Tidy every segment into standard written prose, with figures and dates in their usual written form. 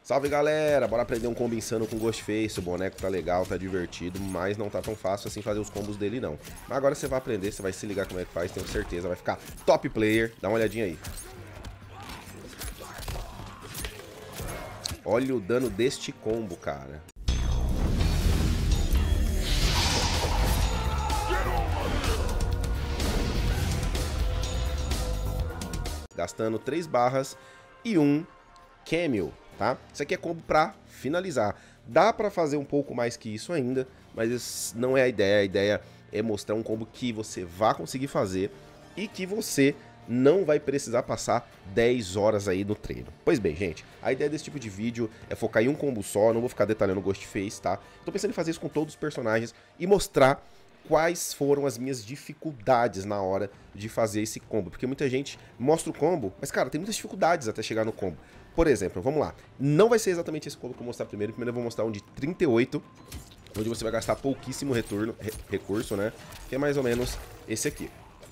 Salve galera, bora aprender um combo insano com Ghostface. O boneco tá legal, tá divertido, mas não tá tão fácil assim fazer os combos dele não. Mas agora você vai aprender, você vai se ligar como é que faz, tenho certeza, vai ficar top player. Dá uma olhadinha aí. Olha o dano deste combo, cara. Gastando 3 barras e 1 cameo, tá? Isso aqui é combo pra finalizar. Dá pra fazer um pouco mais que isso ainda, mas isso não é a ideia. A ideia é mostrar um combo que você vai conseguir fazer e que você não vai precisar passar 10 horas aí no treino. Pois bem, gente, a ideia desse tipo de vídeo é focar em um combo só, não vou ficar detalhando o Ghostface, tá? Tô pensando em fazer isso com todos os personagens e mostrar quais foram as minhas dificuldades na hora de fazer esse combo. Porque muita gente mostra o combo, mas, cara, tem muitas dificuldades até chegar no combo. Por exemplo, vamos lá. Não vai ser exatamente esse combo que eu vou mostrar primeiro. Primeiro eu vou mostrar um de 38, onde você vai gastar pouquíssimo recurso, né? Que é mais ou menos esse aqui.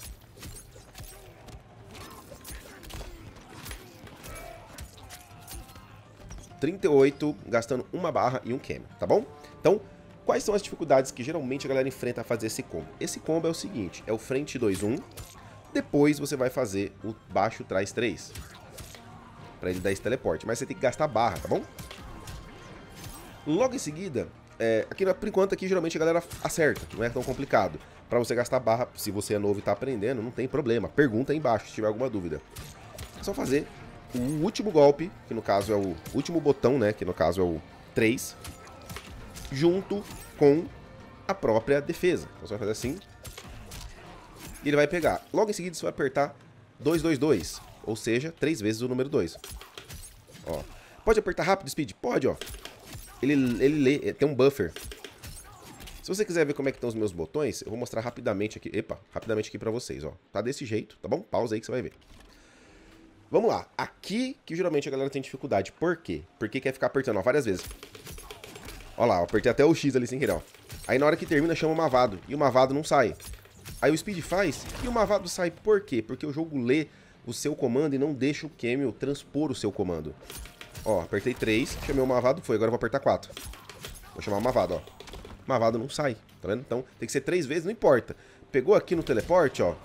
Gastando uma barra e um cameo, tá bom? Então, quais são as dificuldades que geralmente a galera enfrenta a fazer esse combo? Esse combo é o seguinte, é o frente 2-1, depois você vai fazer o baixo trás 3, pra ele dar esse teleporte, mas você tem que gastar barra, tá bom? Logo em seguida, aqui por enquanto aqui geralmente a galera acerta, não é tão complicado. Pra você gastar barra, se você é novo e tá aprendendo, não tem problema, pergunta aí embaixo se tiver alguma dúvida. É só fazer o último golpe, que no caso é o último botão, né, que no caso é o 3, junto com a própria defesa. Então você vai fazer assim, e ele vai pegar. Logo em seguida você vai apertar 222, ou seja, 3 vezes o número 2. Ó. Pode apertar rápido, Speed? Pode, ó. Ele lê, tem um buffer. Se você quiser ver como é que estão os meus botões, eu vou mostrar rapidamente aqui, rapidamente aqui pra vocês, ó. Tá desse jeito, tá bom? Pausa aí que você vai ver. Vamos lá, aqui que geralmente a galera tem dificuldade. Por quê? Porque quer ficar apertando, ó, várias vezes. Ó lá, eu apertei até o X ali sem querer, ó. Aí na hora que termina chama o Mavado, e o Mavado não sai. Aí o Speed faz, e o Mavado sai por quê? Porque o jogo lê o seu comando e não deixa o cameo transpor o seu comando. Ó, apertei 3, chamei o Mavado, foi, agora eu vou apertar 4. Vou chamar o Mavado, ó. Mavado não sai, tá vendo? Então tem que ser 3 vezes, não importa. Pegou aqui no teleporte, ó.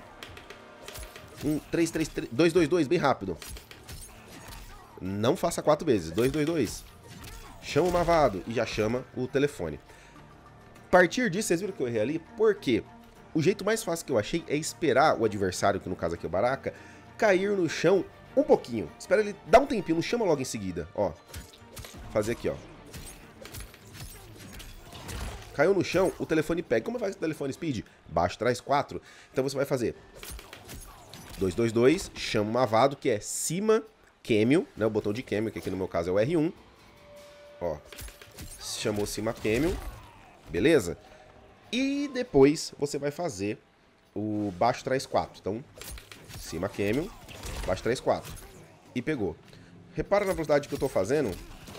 3, 3, 3, 2, 2, 2, bem rápido. Não faça 4 vezes, 2, 2, 2. Chama o Mavado e já chama o telefone. A partir disso, vocês viram que eu errei ali? Por quê? O jeito mais fácil que eu achei é esperar o adversário, que no caso aqui é o Baraka, cair no chão um pouquinho. Espera ele dar um tempinho, não chama logo em seguida. Ó, fazer aqui, ó. Caiu no chão, o telefone pega. Como faz o telefone, Speed? Baixo, traz 4. Então você vai fazer 222, chama o Mavado, que é cima cameo, né? O botão de cameo, que aqui no meu caso é o R1. Ó, chamou cima cameo, beleza? E depois você vai fazer o baixo trás 4. Então, cima cameo, baixo trás 4. E pegou. Repara na velocidade que eu tô fazendo.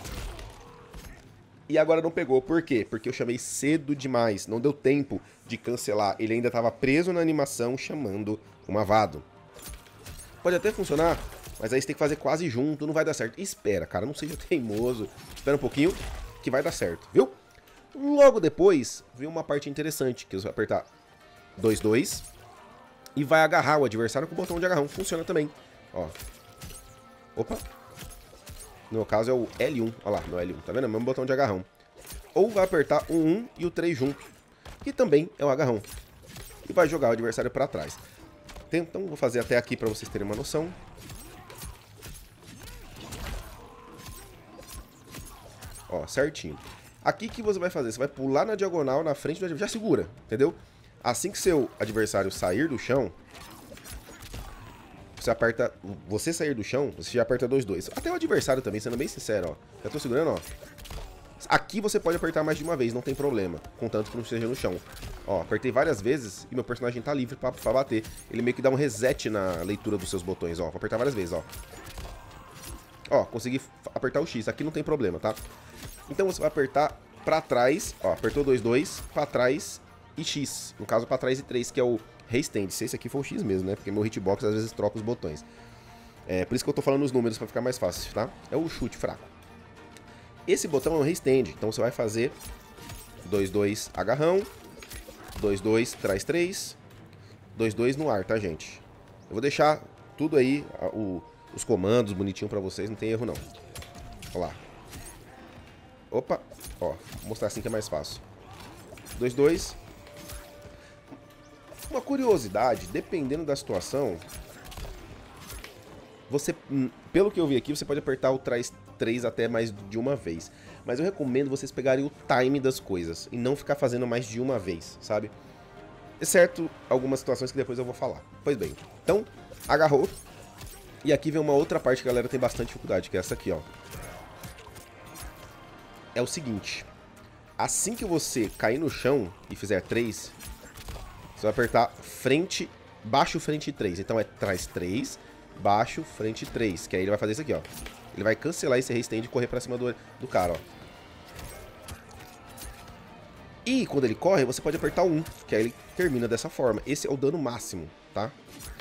E agora não pegou. Por quê? Porque eu chamei cedo demais. Não deu tempo de cancelar. Ele ainda estava preso na animação chamando o Mavado. Pode até funcionar, mas aí você tem que fazer quase junto, não vai dar certo. Espera, cara, não seja teimoso. Espera um pouquinho que vai dar certo, viu? Logo depois, vem uma parte interessante, que você vai apertar 2-2 e vai agarrar o adversário com o botão de agarrão. Funciona também, ó. Opa. No meu caso é o L1, ó lá, no L1, tá vendo? É o mesmo botão de agarrão. Ou vai apertar o 1 e o 3 junto, que também é o agarrão. E vai jogar o adversário pra trás. Então, vou fazer até aqui pra vocês terem uma noção. Ó, certinho. Aqui que você vai fazer? Você vai pular na diagonal, na frente do adversário. Já segura, entendeu? Assim que seu adversário sair do chão, você aperta... Você sair do chão, você já aperta 2-2. Até o adversário também, sendo bem sincero, ó. Já tô segurando, ó. Aqui você pode apertar mais de uma vez, não tem problema. Contanto que não esteja no chão. Ó, apertei várias vezes e meu personagem tá livre pra bater. Ele meio que dá um reset na leitura dos seus botões, ó. Vou apertar várias vezes, ó. Ó, consegui apertar o X. Aqui não tem problema, tá? Então você vai apertar pra trás, ó. Apertou 2-2, pra trás e X. No caso, pra trás e 3, que é o restand. Se esse aqui for o X mesmo, né? Porque meu hitbox às vezes troca os botões. É por isso que eu tô falando os números pra ficar mais fácil, tá? É o chute fraco. Esse botão é um restand, então você vai fazer 2-2 agarrão, 2-2 traz 3, 2-2 no ar, tá, gente? Eu vou deixar tudo aí, os comandos bonitinho pra vocês, não tem erro não. Olha lá. Opa, ó, vou mostrar assim que é mais fácil. 2-2. Uma curiosidade, dependendo da situação, você, pelo que eu vi aqui, você pode apertar o traz 3 até mais de uma vez. Mas eu recomendo vocês pegarem o time das coisas e não ficar fazendo mais de uma vez, sabe? Exceto algumas situações que depois eu vou falar. Pois bem, então, agarrou. E aqui vem uma outra parte que a galera tem bastante dificuldade, que é essa aqui, ó. É o seguinte, assim que você cair no chão e fizer 3, você vai apertar frente, baixo, frente 3. Então é traz 3, baixo, frente 3. Que aí ele vai fazer isso aqui, ó. Ele vai cancelar esse restand e correr pra cima do cara, ó. E quando ele corre, você pode apertar 1, que aí ele termina dessa forma. Esse é o dano máximo, tá?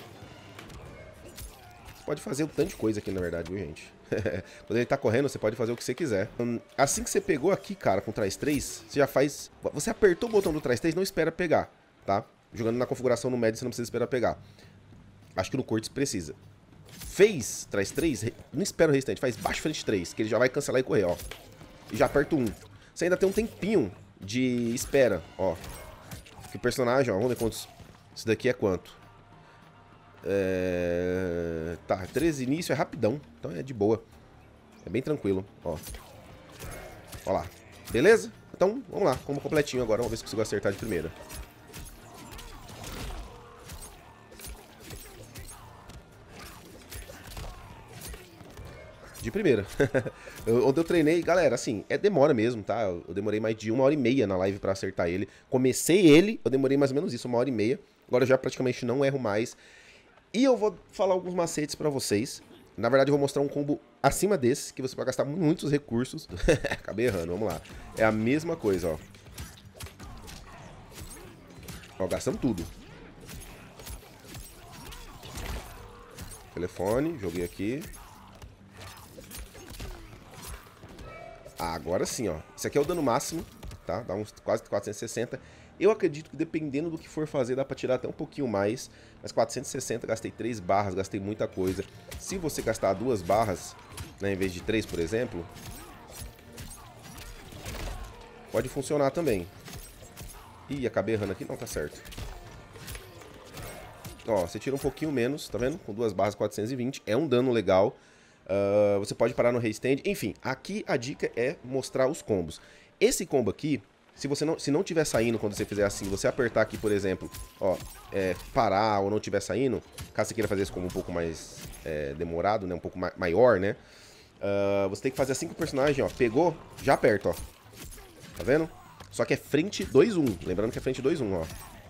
Você pode fazer um tanto de coisa aqui, na verdade, viu, gente? Quando ele tá correndo, você pode fazer o que você quiser. Assim que você pegou aqui, cara, com traz 3, você já faz... Você apertou o botão do traz 3, não espera pegar, tá? Jogando na configuração no médio, você não precisa esperar pegar. Acho que no cortes precisa. Fez traz 3, não espera o restante, faz baixo frente 3, que ele já vai cancelar e correr, ó. E já aperta 1. Você ainda tem um tempinho de espera, ó. Que o personagem, ó, vamos ver quantos... Isso daqui é quanto? Tá, 13 início é rapidão, então é de boa. É bem tranquilo, ó. Ó lá, beleza? Então, vamos lá, como completinho agora, vamos ver se consigo acertar de primeira. De primeira. Onde eu treinei, galera, assim, demora mesmo, tá? Eu demorei mais de 1h30 na live pra acertar ele. Comecei ele, eu demorei mais ou menos isso, 1h30. Agora eu já praticamente não erro mais. E eu vou falar alguns macetes pra vocês. Na verdade, eu vou mostrar um combo acima desse, que você vai gastar muitos recursos. Acabei errando, vamos lá. É a mesma coisa, ó. Ó, gastando tudo. Telefone, joguei aqui. Ah, agora sim, ó. Isso aqui é o dano máximo, tá? Dá uns quase 460. Eu acredito que dependendo do que for fazer, dá pra tirar até um pouquinho mais. Mas 460, gastei 3 barras, gastei muita coisa. Se você gastar 2 barras, né, em vez de 3, por exemplo, pode funcionar também. Ih, acabei errando aqui. Não, tá certo. Ó, você tira um pouquinho menos, tá vendo? Com 2 barras, 420. É um dano legal. Você pode parar no restand. Enfim, aqui a dica é mostrar os combos. Esse combo aqui, se não tiver saindo quando você fizer assim, você apertar aqui, por exemplo, ó, parar ou não tiver saindo, caso você queira fazer esse combo um pouco mais demorado, né, um pouco maior, né, você tem que fazer assim com o personagem, ó, pegou, já aperta, ó, tá vendo? Só que é frente 2-1, lembrando que é frente 2-1,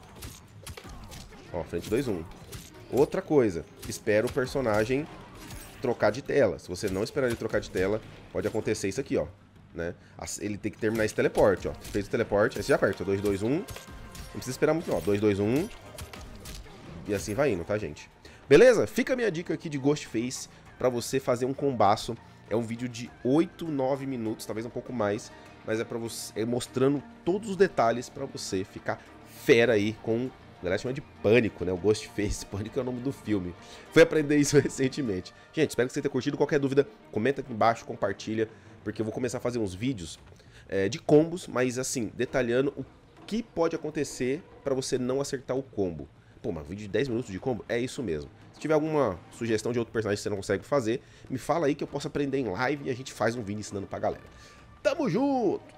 ó, frente 2-1. Outra coisa, espera o personagem trocar de tela. Se você não esperar ele trocar de tela, pode acontecer isso aqui, ó, né? Ele tem que terminar esse teleporte, ó. Fez o teleporte, aí você já aperta 2-2-1. Não precisa esperar muito, ó. 2-2-1. E assim vai indo, tá, gente? Beleza? Fica a minha dica aqui de Ghostface pra você fazer um combaço. É um vídeo de 8, 9 minutos, talvez um pouco mais, mas é pra você mostrando todos os detalhes pra você ficar fera aí com... A galera chama de Pânico, né? O Ghostface. Pânico é o nome do filme. Fui aprender isso recentemente. Gente, espero que você tenha curtido. Qualquer dúvida, comenta aqui embaixo, compartilha, porque eu vou começar a fazer uns vídeos de combos, mas assim, detalhando o que pode acontecer pra você não acertar o combo. Pô, mas vídeo de 10 minutos de combo? É isso mesmo. Se tiver alguma sugestão de outro personagem que você não consegue fazer, me fala aí que eu posso aprender em live e a gente faz um vídeo ensinando pra galera. Tamo junto!